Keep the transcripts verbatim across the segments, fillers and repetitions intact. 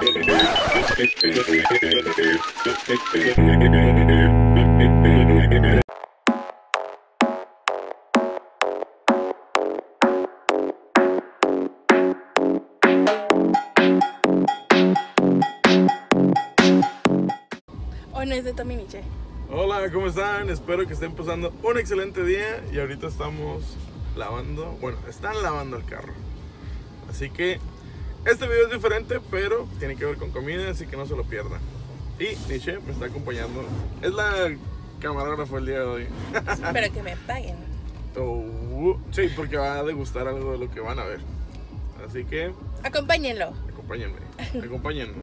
Hoy no es de Tommy Niche. Hola, ¿cómo están? Espero que estén pasando un excelente día. Y ahorita estamos lavando, bueno, están lavando el carro. Así que este video es diferente, pero tiene que ver con comida, así que no se lo pierdan. Y Niche me está acompañando. Es la camarógrafa el día de hoy. Espero que me paguen. Oh, sí, porque va a degustar algo de lo que van a ver. Así que Acompáñenlo. acompáñenme, acompáñenme.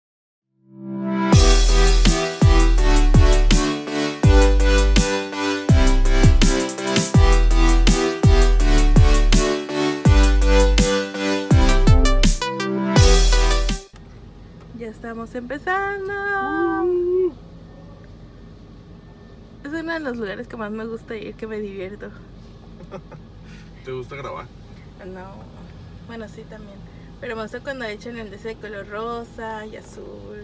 Ya estamos empezando. Uh. Es uno de los lugares que más me gusta ir, que me divierto. ¿Te gusta grabar? No, bueno, sí también. Pero me gusta cuando echan el de ese color rosa y azul.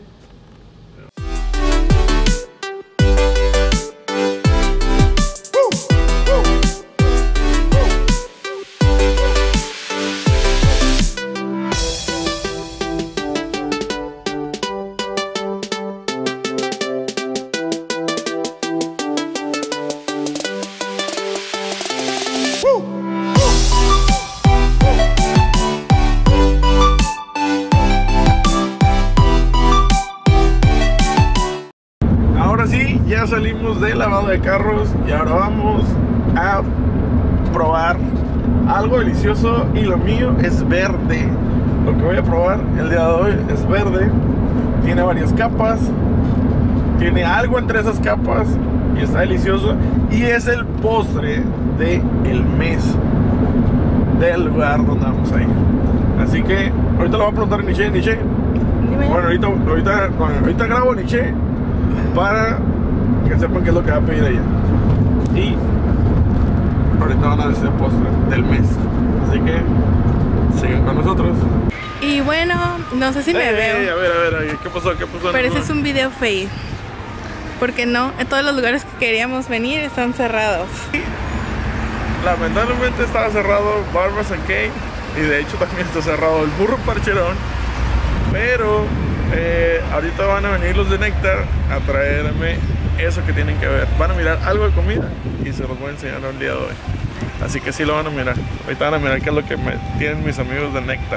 Ya salimos del lavado de carros y ahora vamos a probar algo delicioso, y lo mío es verde. Lo que voy a probar el día de hoy es verde. Tiene varias capas, tiene algo entre esas capas y está delicioso, y es el postre del mes del lugar donde vamos a ir. Así que ahorita lo voy a preguntar a Niche. Niche, bueno, ahorita, ahorita, bueno, ahorita grabo Niche para que sepan qué es lo que va a pedir ella. Y ahorita van a ver ese postre del mes. Así que sigan con nosotros. Y bueno, no sé si me hey, veo. Hey, a ver, a ver, ¿qué pasó? ¿Qué pasó? Pero ese es un video fake. Porque no, en todos los lugares que queríamos venir están cerrados. Lamentablemente estaba cerrado Barbas and Cake, y de hecho también está cerrado el Burro Parcherón. Pero eh, ahorita van a venir los de Néctar a traerme eso que tienen que ver. Van a mirar algo de comida y se los voy a enseñar el día de hoy. Así que sí lo van a mirar. Ahorita van a mirar qué es lo que me tienen mis amigos de Néctar.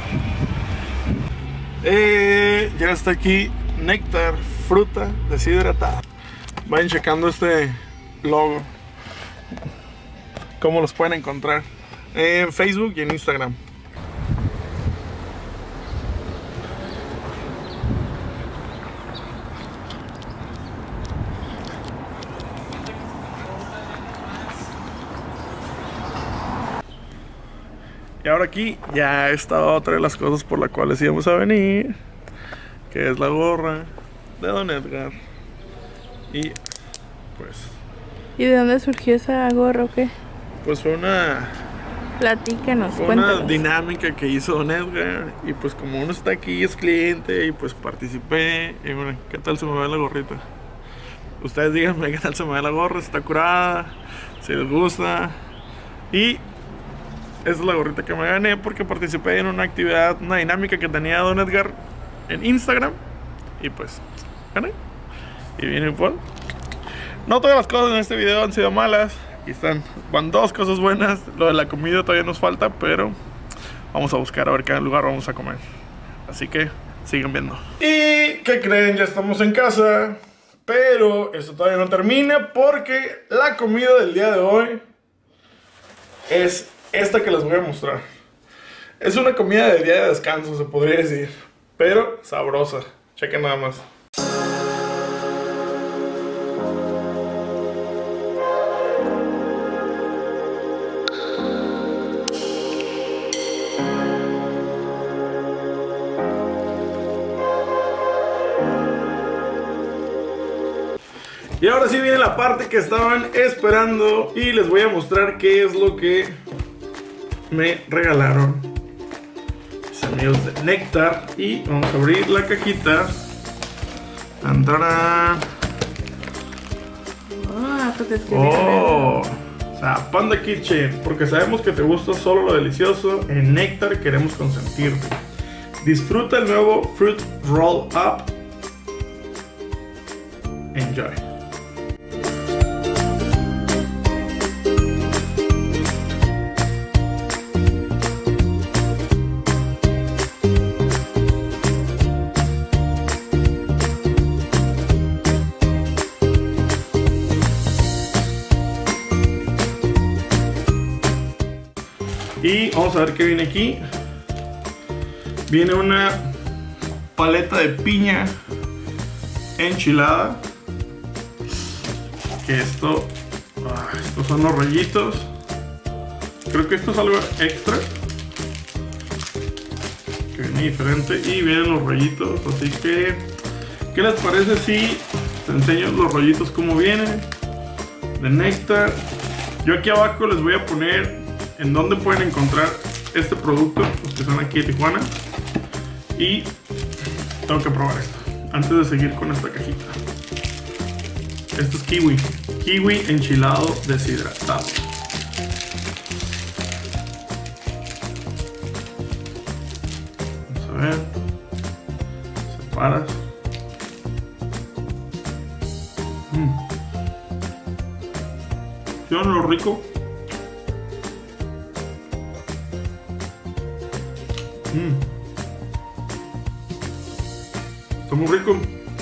Eh, ya está aquí Néctar, fruta deshidratada. Vayan checando este logo. ¿Cómo los pueden encontrar? En Facebook y en Instagram. Y ahora aquí ya está otra de las cosas por las cuales íbamos a venir, que es la gorra de Don Edgar. Y pues... ¿Y de dónde surgió esa gorra o qué? Pues fue una... Platícanos, Fue cuéntanos. una dinámica que hizo Don Edgar, y pues como uno está aquí, es cliente, y pues participé. Y bueno, ¿qué tal se me ve la gorrita? Ustedes díganme qué tal se me ve la gorra, si está curada, si les gusta. Y esa es la gorrita que me gané porque participé en una actividad, una dinámica que tenía Don Edgar en Instagram. Y pues gané. Y viene por... No todas las cosas en este video han sido malas. Aquí están, van dos cosas buenas. Lo de la comida todavía nos falta, pero vamos a buscar a ver qué lugar vamos a comer. Así que sigan viendo. ¿Y qué creen? Ya estamos en casa. Pero esto todavía no termina, porque la comida del día de hoy es esta que les voy a mostrar. Es una comida de día de descanso, se podría decir, pero sabrosa. Chequen nada más. Y ahora sí viene la parte que estaban esperando, y les voy a mostrar qué es lo que me regalaron. Se amigos de Néctar. Y vamos a abrir la cajita. Entrará. Ah, pues es que Oh, o sea, Panda Kitchen, porque sabemos que te gusta solo lo delicioso. En Néctar queremos consentirte. Disfruta el nuevo Fruit Roll Up. Enjoy. Y vamos a ver qué viene aquí. Viene una paleta de piña enchilada. Que esto, ah, estos son los rollitos. Creo que esto es algo extra, que viene diferente. Y vienen los rollitos, así que ¿qué les parece si te enseño los rollitos como vienen de Néctar? Yo aquí abajo les voy a poner en dónde pueden encontrar este producto, los que son aquí de Tijuana. Y tengo que probar esto antes de seguir con esta cajita. Esto es kiwi, kiwi enchilado deshidratado. Vamos a ver. Separas. Mmm. ¿Vieron lo rico? Mmm. Está muy rico.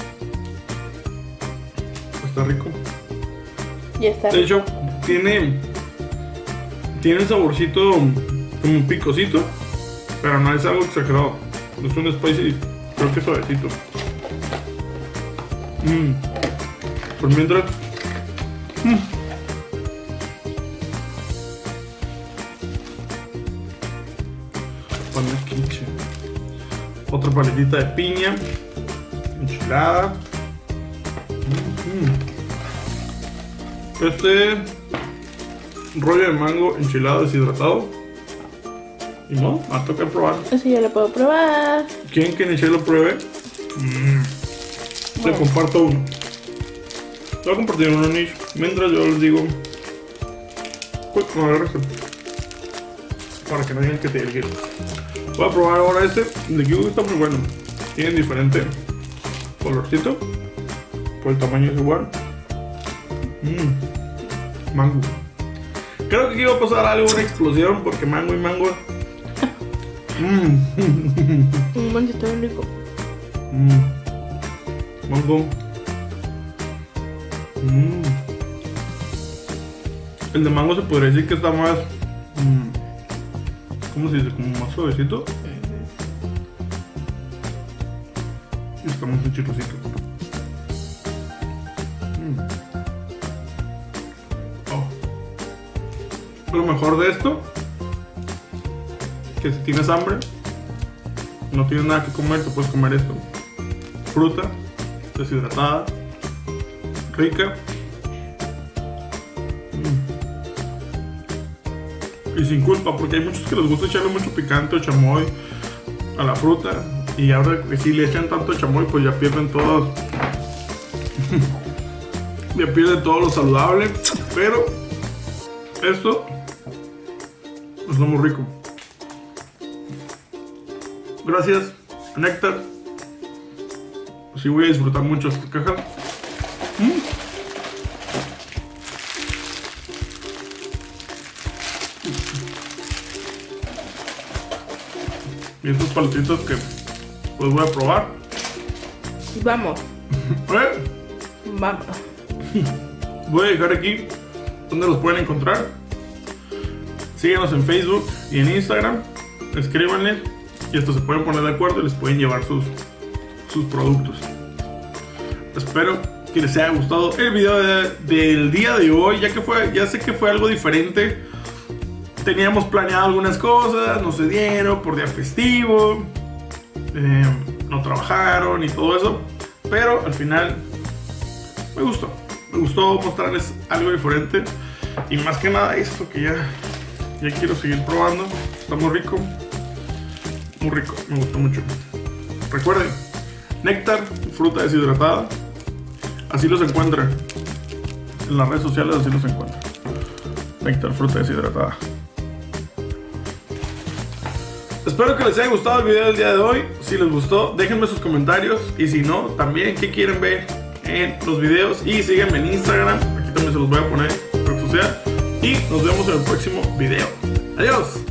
Está rico. Ya está. De hecho, tiene Tiene un saborcito como un picosito, pero no es algo exagerado. Es un spicy, creo que suavecito. Mmm. Por mientras. Mmm. Panda Kitchen. Otra paletita de piña enchilada. Mm-hmm. Este rollo de mango enchilado deshidratado. Y no, va a tocar probar. Eso ya lo puedo probar. ¿Quieren que Nichelle lo pruebe? Mm. Bueno. Le comparto uno. Le voy a compartir uno, Nish. Mientras yo les digo. Uy, no agarres. Para que no digan que te diga. Voy a probar ahora este. El de kiwi está muy bueno. Tiene diferente colorcito. Por el tamaño es igual. Mmm. Mango. Creo que aquí va a pasar algo, una explosión, porque mango y mango. Mmm. Un mango está bien rico. Mmm. Mango. Mmm. El de mango se podría decir que está más. Mmm. ¿Cómo se dice? Como más suavecito. Y está más chicosito. Mm. Oh. Lo mejor de esto, que si tienes hambre, no tienes nada que comer, te puedes comer esto. Fruta deshidratada, rica. Y sin culpa, porque hay muchos que les gusta echarle mucho picante o chamoy a la fruta. Y ahora que si le echan tanto chamoy, pues ya pierden todo. Ya pierden todo lo saludable. Pero esto está muy rico. Gracias, Néctar. Sí, voy a disfrutar mucho esta caja. ¿Mm? Y estos paletitos que pues voy a probar. Vamos. ¿Eh? Vamos. Voy a dejar aquí donde los pueden encontrar. Síganos en Facebook y en Instagram. Escríbanle y estos se pueden poner de acuerdo y les pueden llevar sus, sus productos. Espero que les haya gustado el video de, del día de hoy, ya que fue, ya sé que fue algo diferente. Teníamos planeado algunas cosas, no se dieron por día festivo, eh, no trabajaron y todo eso, pero al final me gustó, me gustó mostrarles algo diferente y más que nada esto que ya, ya quiero seguir probando, está muy rico. Muy rico, me gustó mucho. Recuerden, néctar, fruta deshidratada. Así los encuentran. En las redes sociales así los encuentran. Néctar, fruta deshidratada. Espero que les haya gustado el video del día de hoy. Si les gustó, déjenme sus comentarios. Y si no, también qué quieren ver en los videos. Y síganme en Instagram. Aquí también se los voy a poner en red social. Y nos vemos en el próximo video. Adiós.